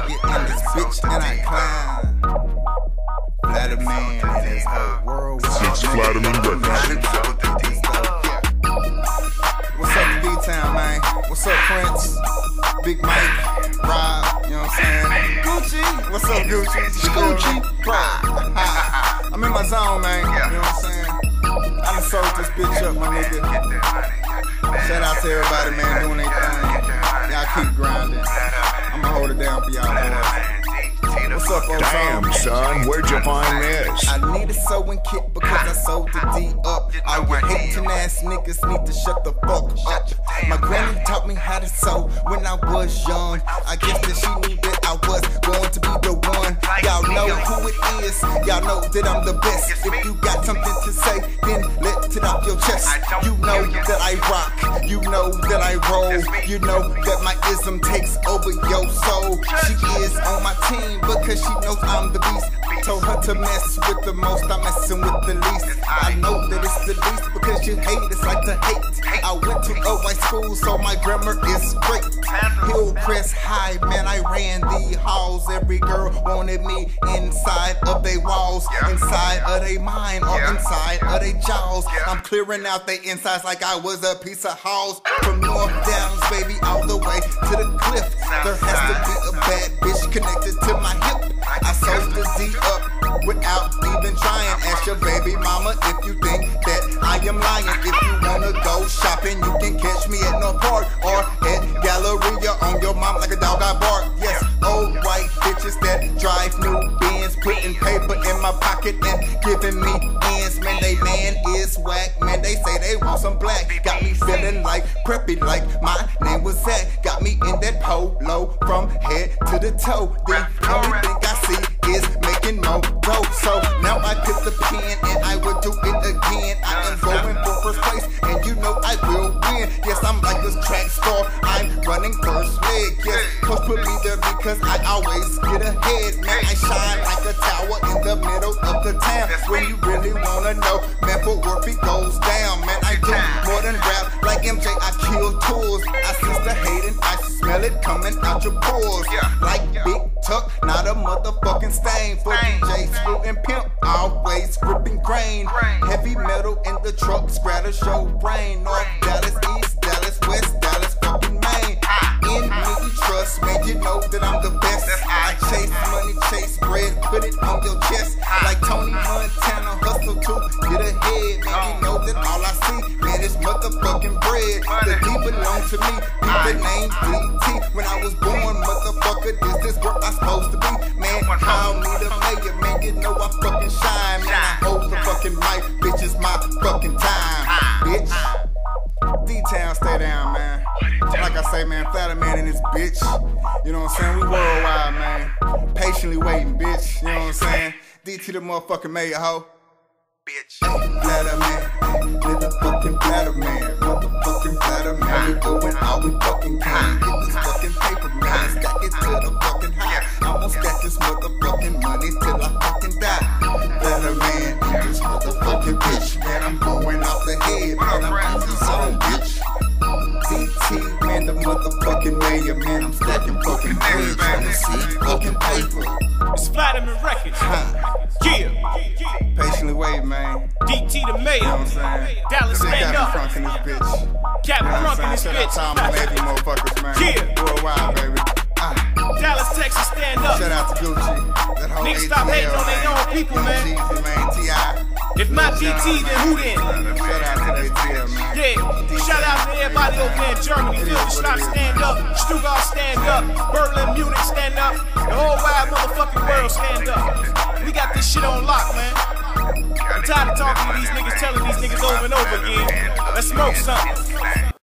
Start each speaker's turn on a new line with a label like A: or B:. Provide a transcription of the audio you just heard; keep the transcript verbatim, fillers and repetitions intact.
A: nigga in this bitch and I climb. Flatter man in his whole world.
B: Six Flatterman Records.
A: What's up, D-Town, man? What's up, Prince? Big Mike, Rob, you know what I'm saying? Gucci, what's up, Gucci? Gucci, Pride. I'm in my zone, man. You know what I'm saying? I done sold this bitch up, my nigga. Shout out to everybody, man, doing their thing. Y'all keep grinding. I'ma hold it down for y'all, boys. What's up, old
B: Damn, son, where'd you find this?
A: I need a sewing kit because I sold the D up. All you hating ass niggas need to shut the fuck up. My granny taught me how to sew when I was young. I guess that she knew that I was going to be the one. Y'all know who it is. Y'all know that I'm the best. If you got something to say, then let it off your chest. You know that I rock. You know that I roll. You know that my ism takes over your soul. She is on my team because she knows I'm the beast. Told her to mess with the most, I'm messing with the least. I know that it's the least because you haters like to hate. I went to a white school, so my grammar is great. Hillcrest High, man, I ran the halls. Every girl wanted me inside of they walls, inside of they mind, or inside of they jaws. I'm clearing out they insides like I was a piece of house. From North Downs, baby, all the way to the cliff. There has to be a bad bitch connected to my hip. I sold the Z up without even trying. Ask your baby mama if you think that I am lying. If you wanna go shopping, you can catch me at North Park or at Galleria on your mom like a dog I bark. Yes, old white bitches that drive new Benz, putting paper in my pocket and giving me ends. Man, they man is whack. Man, they say they want some black. Got me feeling like preppy, like my name was Zach. Got me in that polo from head to the toe. The only thing I see is making more dough. So now I pick the pen and I will do it again. I am going for first place and you know I will win. Yes, I'm like this track star. I'm running first leg. Yes, coach put me there because I always get ahead. Man, I shine like a tower in the middle of the town. When you really wanna know, man, for work it goes down. Man, I do more than rap. Like M J, I kill tools. I sense the hating, I smell it coming out your pores. Like Big Tuck, not a motherfucking stain. For D J, Screw and Pimp, always gripping grain. Heavy metal in the truck, scratter show brain. North Dallas, East Dallas, West Dallas, fucking Maine. In me you trust, man, you know that I'm the best. I chase money, chase bread, put it on your chest. Like Tony Montana, hustle to get ahead. Man, you know that all I see, man, is motherfucking bread. The D belong to me, people named D T. When I was born, motherfucker, this is what I'm supposed to be. Man, call me the mayor, man, you know I fucking shine. Man, I hold the fucking mic, bitch, it's my fucking time, bitch. D-Town, stay down, man. Like I say, man, Flatter man in this bitch. You know what I'm saying? We worldwide, man. Patiently waiting, bitch. You know what I'm saying? D T the motherfucking mayor, ho. Bitch. Flatter man, motherfucking Flatter man, motherfucking Flatter man. We doing all we fucking can. Get this fucking paper, man. Stack it to the fucking high. I'ma stack this motherfucking money till I fucking die. Flatter man, this motherfucking bitch, man. I'm going off the head, man. I'm on the zone, bitch. D T, man, the motherfucking mayor, man. I'm stacking fucking bread, trying to see fucking paper.
C: It's Flatterman Records. Huh. Yeah.
A: Patiently wait, man.
C: D T the mayor.
A: You know what I'm saying?
C: Dallas, stand up.
A: Captain Crunk in this bitch.
C: Captain
A: You know
C: Crunk in this
A: Shout out
C: bitch.
A: to all my baby motherfuckers, man.
C: Yeah.
A: Worldwide, baby. Ah.
C: Dallas, Texas, stand up.
A: Shout out to Gucci. That whole
C: Niggas stop hating on their own people, man.
A: Jeezy, man. T I
C: If not D T, then who then?
A: Shout out to that deal, man.
C: Yeah. Shout out to everybody over there in Germany. Feel the Stop, stand up. Stuttgart, stand up. Berlin, Munich, stand up. The whole wide motherfucking world, stand up. We got this shit on lock, man. I'm tired of talking to these niggas, telling these niggas over and over again. Let's smoke something.